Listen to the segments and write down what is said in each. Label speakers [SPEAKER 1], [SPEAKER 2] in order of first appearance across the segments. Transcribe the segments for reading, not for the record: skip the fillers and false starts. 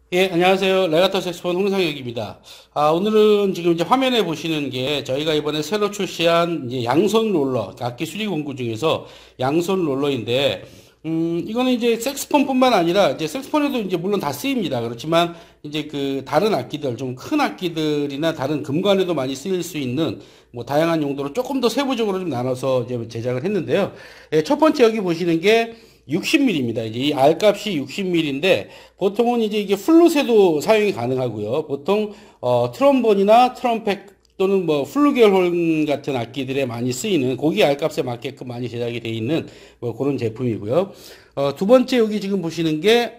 [SPEAKER 1] 예, 안녕하세요. 레가토 색소폰 홍상혁입니다. 오늘은 지금 이제 화면에 보시는 게 저희가 이번에 새로 출시한 이제 양손 롤러, 악기 수리 공구 중에서 양손 롤러인데, 이거는 이제 색스폰뿐만 아니라 이제 색스폰에도 이제 물론 다 쓰입니다. 그렇지만 이제 그 다른 악기들, 좀 큰 악기들이나 다른 금관에도 많이 쓰일 수 있는 뭐 다양한 용도로 조금 더 세부적으로 좀 나눠서 이제 제작을 했는데요. 예, 첫 번째 여기 보시는 게 60mm입니다. 이제 이 R값이 60mm인데 보통은 이제 이게 플룻에도 사용이 가능하고요. 보통 트럼본이나 트럼펫 또는 뭐 플루겔홀 같은 악기들에 많이 쓰이는 고기 R값에 맞게끔 많이 제작이 되어 있는 뭐 그런 제품이고요. 두 번째 여기 지금 보시는 게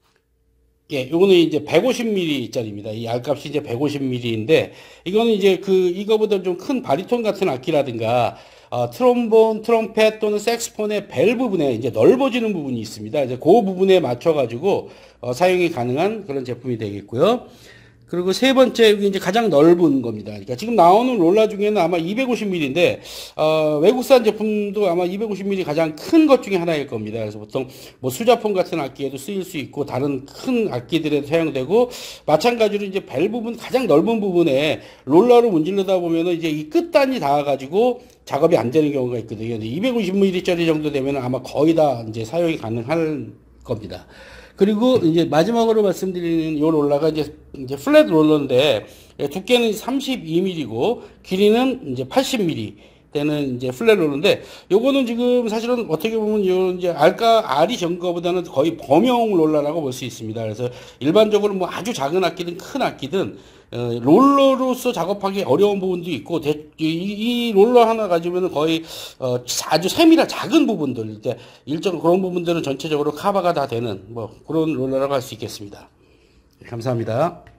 [SPEAKER 1] 예, 요거는 이제 150mm짜리입니다. 이 R값이 이제 150mm인데, 이거는 이제 이거보다 좀 큰 바리톤 같은 악기라든가, 트롬본, 트럼펫 또는 색스폰의 벨 부분에 이제 넓어지는 부분이 있습니다. 이제 그 부분에 맞춰가지고, 사용이 가능한 그런 제품이 되겠고요. 그리고 세 번째, 여기 이제 가장 넓은 겁니다. 그러니까 지금 나오는 롤러 중에는 아마 250mm인데, 외국산 제품도 아마 250mm 가장 큰 것 중에 하나일 겁니다. 그래서 보통 뭐 수자폰 같은 악기에도 쓰일 수 있고, 다른 큰 악기들에도 사용되고, 마찬가지로 이제 벨 부분, 가장 넓은 부분에 롤러로 문지르다 보면은 이제 이 끝단이 닿아가지고 작업이 안 되는 경우가 있거든요. 250mm짜리 정도 되면 아마 거의 다 이제 사용이 가능할 겁니다. 그리고 이제 마지막으로 말씀드리는 요 롤러가 이제 플랫 롤러인데 두께는 32mm고 길이는 이제 80mm 되는 이제 플랫 롤러인데 요거는 지금 사실은 어떻게 보면 요 이제 R이 전 거보다는 거의 범용 롤러라고 볼 수 있습니다. 그래서 일반적으로 뭐 아주 작은 악기든 큰 악기든 롤러로서 작업하기 어려운 부분도 있고 이 롤러 하나 가지면 거의 아주 세밀한 작은 부분들 이제 일정 그런 부분들은 전체적으로 커버가 다 되는 뭐 그런 롤러라고 할 수 있겠습니다. 감사합니다.